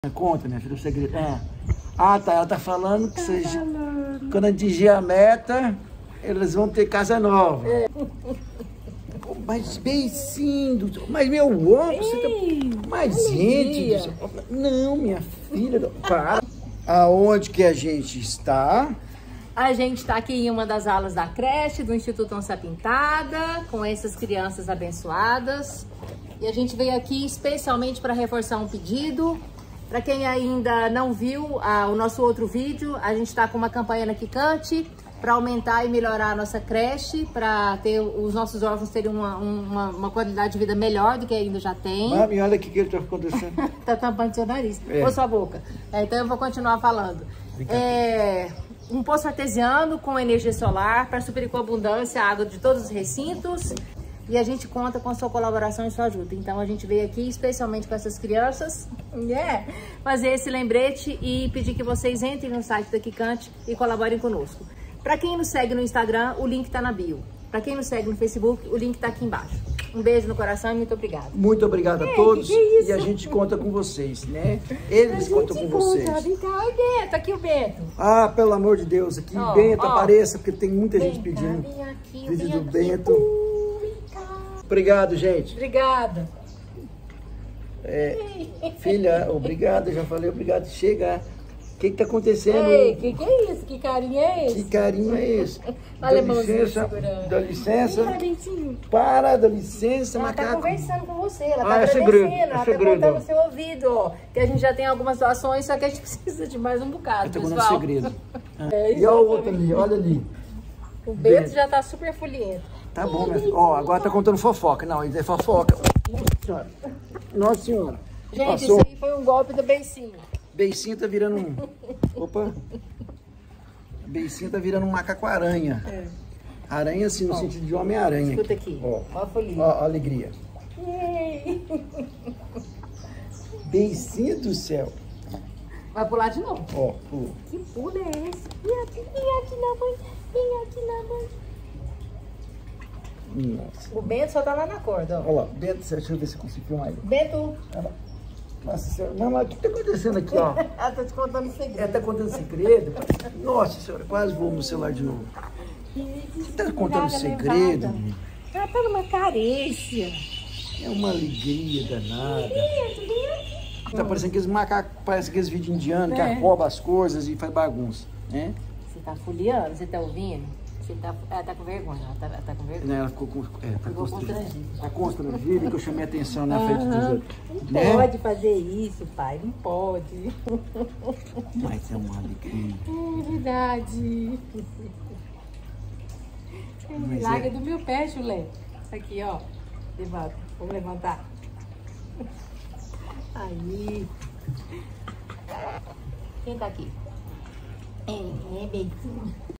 Conta, minha filha, o segredo. Ah, tá. Ela tá falando que vocês, quando atingir a meta, eles vão ter casa nova. Pô, mas beicinho, mas meu ovo, você tá... Mas, gente, não, minha filha, para. Aonde que a gente está? A gente está aqui em uma das aulas da creche do Instituto Onça Pintada, com essas crianças abençoadas. E a gente veio aqui especialmente para reforçar um pedido. Para quem ainda não viu o nosso outro vídeo, a gente está com uma campanha na Quicante para aumentar e melhorar a nossa creche, para ter os nossos órfãos terem uma qualidade de vida melhor do que ainda já tem. Mami, olha o que ele está acontecendo. Tá tampando seu nariz, ou sua boca. Então eu vou continuar falando. Um poço artesiano com energia solar para suprir com abundância a água de todos os recintos. E a gente conta com a sua colaboração e sua ajuda. Então a gente veio aqui especialmente com essas crianças, fazer esse lembrete e pedir que vocês entrem no site da Quicante e colaborem conosco. Para quem nos segue no Instagram, o link tá na bio. Para quem nos segue no Facebook, o link tá aqui embaixo. Um beijo no coração e muito obrigada. Muito obrigado a todos. E a gente conta com vocês, né? Eles contam com vocês. Então, o Bento, aqui o Bento. Ah, pelo amor de Deus, aqui Bento apareça, porque tem muita gente pedindo. Vem aqui, Vídeo do Bento. Obrigado, gente. Obrigada. Filha, obrigado, já falei obrigado. Chega. O que está acontecendo? Ei, que é isso? Que carinho é esse? Que carinho é esse? Dá licença. Dá licença, ela macaco. tá conversando com você, ela tá segredo, ela tá contando no seu ouvido, ó. Que a gente já tem algumas doações, só que a gente precisa de mais um bocado, pessoal. Eu tô contando segredo. E olha o outro ali, olha ali. O Bento já tá super foliento. Tá bom, minha filha. Ó, agora tá contando fofoca. Não, isso é fofoca. Nossa senhora. Nossa senhora. Gente, Passou. Isso aí foi um golpe do Beicinho. Beicinho tá virando um... Opa. Beicinho tá virando um macaco-aranha. Aranha, assim, no sentido de Homem-Aranha. Escuta aqui. Ó a folia. Ó a alegria. Beicinho do céu. Vai pular de novo. Ó, pula. Que pulo é esse? Vem aqui na mãe. Vem aqui na mãe. Nossa. O Bento só tá lá na corda, ó. Olha lá, Bento, deixa eu ver se eu consigo filmar ele. Bento. Nossa senhora, mamãe, o que tá acontecendo aqui, ó? Ela tá te contando segredo. Ela tá contando segredo? Nossa senhora, quase voou no celular de novo. Você tá contando segredo? Ela tá numa carência. É uma alegria danada. Tá parecendo aqueles macacos, parece aqueles vídeos indianos que acobam as coisas e faz bagunça, né? Você tá foliando? Você tá ouvindo? Ela tá com vergonha, ela tá com vergonha. Ela ficou constrangida. constrangida. Tá constrangida que eu chamei a atenção na frente dos outros. Não pode fazer isso, pai, não pode. Mas é uma alegria. É verdade. Larga do meu pé, chulé. Aqui, ó. Levanta. Vamos levantar. Aí. Quem tá aqui? É, Beicinho.